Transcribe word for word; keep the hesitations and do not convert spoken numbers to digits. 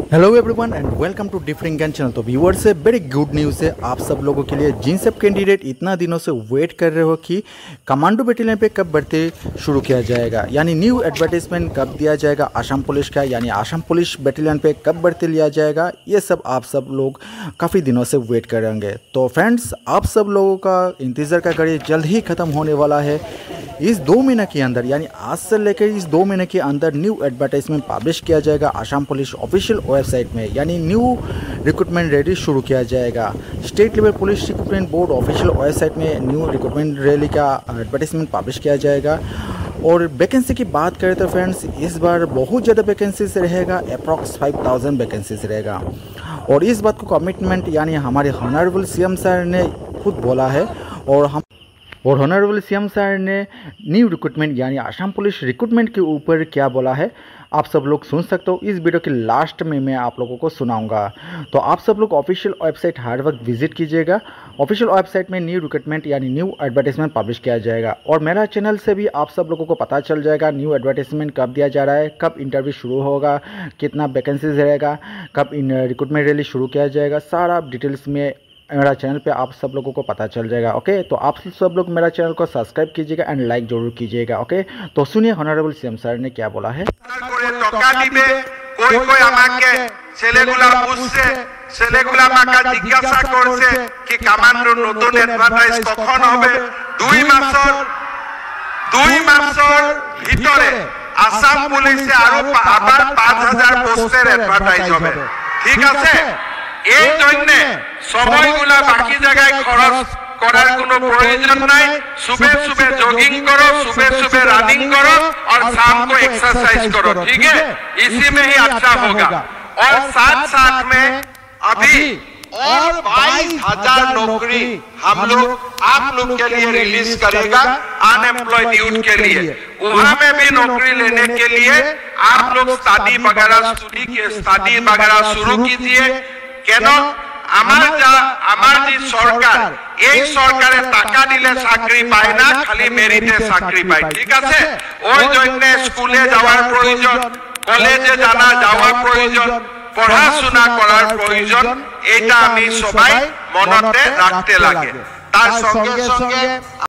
Hello everyone and welcome to different Gyan channel. तो viewers से very good news है आप सब लोगों के लिए, जिन सब कैंडिडेट इतना दिनों से वेट कर रहे हो कि कमांडो बटालियन पे कब भर्ती शुरू किया जाएगा, यानी न्यू एडवर्टाइजमेंट कब दिया जाएगा आसाम पुलिस का, यानी आसाम पुलिस बटालियन पे कब भर्ती लिया जाएगा, ये सब आप सब लोग काफ़ी दिनों से वेट करेंगे। तो फ्रेंड्स, आप सब लोगों का इंतज़ार का घड़ी जल्द ही ख़त्म होने वाला है। इस दो महीने के अंदर, यानी आज से लेकर इस दो महीने के अंदर न्यू एडवर्टाइजमेंट पब्लिश किया जाएगा आसाम पुलिस ऑफिशियल वेबसाइट में, यानी न्यू रिक्रूटमेंट रैली शुरू किया जाएगा। State level police recruitment board official website में न्यू रिक्रूटमेंट रैली का एडवर्टाइजमेंट पब्लिश किया जाएगा। और वैकेंसी की बात करें तो फ्रेंड्स, इस बार बहुत ज़्यादा वैकेंसीज रहेगा, अप्रॉक्स फाइव थाउजेंड वैकेंसीज रहेगा। और इस बात को कमिटमेंट यानी हमारे ऑनरेबल सीएम सर ने खुद बोला है, और हम और ऑनरेबल सीएम सर ने न्यू रिक्रूटमेंट यानी आसाम पुलिस रिक्रूटमेंट के ऊपर क्या बोला है आप सब लोग सुन सकते हो। इस वीडियो के लास्ट में मैं आप लोगों को सुनाऊंगा। तो आप सब लोग ऑफिशियल वेबसाइट हर वक्त विजिट कीजिएगा। ऑफिशियल वेबसाइट में न्यू रिक्रूटमेंट यानी न्यू एडवर्टाइजमेंट पब्लिश किया जाएगा, और मेरा चैनल से भी आप सब लोगों को पता चल जाएगा न्यू एडवर्टाइजमेंट कब दिया जा रहा है, कब इंटरव्यू शुरू होगा, कितना वैकेंसीज रहेगा, कब इन रिक्रूटमेंट रैली शुरू किया जाएगा, सारा डिटेल्स में मेरा चैनल पे आप सब लोगों को पता चल जाएगा। ओके, तो आप सब लोग मेरा चैनल को सब्सक्राइब कीजिएगा एंड लाइक जरूर कीजिएगा। ओके, तो सुनिए ऑनरेबल सीएम सर ने क्या बोला है। आसाम पुलिस आरो आबार पाँच हजार पोस्टेर एडभार्टाइज होबे, ठीक আছে। এই জন্য সময়গুলা বাকি জায়গায় খরচ করার কোনো প্রয়োজন নাই। सुबह सुबह जॉगिंग करो, सुबह सुबह रनिंग करो और शाम को एक्सरसाइज करो, ठीक है। इसी में ही अच्छा होगा। और साथ साथ में अभी और बाईस हजार नौकरी हम लोग आप लोग के लिए रिलीज करेगा अनएम्प्लॉयड यूथ के लिए। वहां में भी नौकरी लेने के लिए आप लोग स्टडी वगैरह स्टडी के स्टडी वगैरह शुरू कीजिए। কেন আমার যা আমার যে সরকার, এই সরকারে টাকা দিলে চাকরি পায় না, খালি মেরিটে চাকরি পায়, ঠিক আছে। ওই জন্য স্কুলে যাওয়ার প্রয়োজন, কলেজে জানা যাওয়ার প্রয়োজন, পড়াশোনা করার প্রয়োজন, এটা আমি সবাই মনতে রাখতে লাগে। তার সঙ্গে সঙ্গে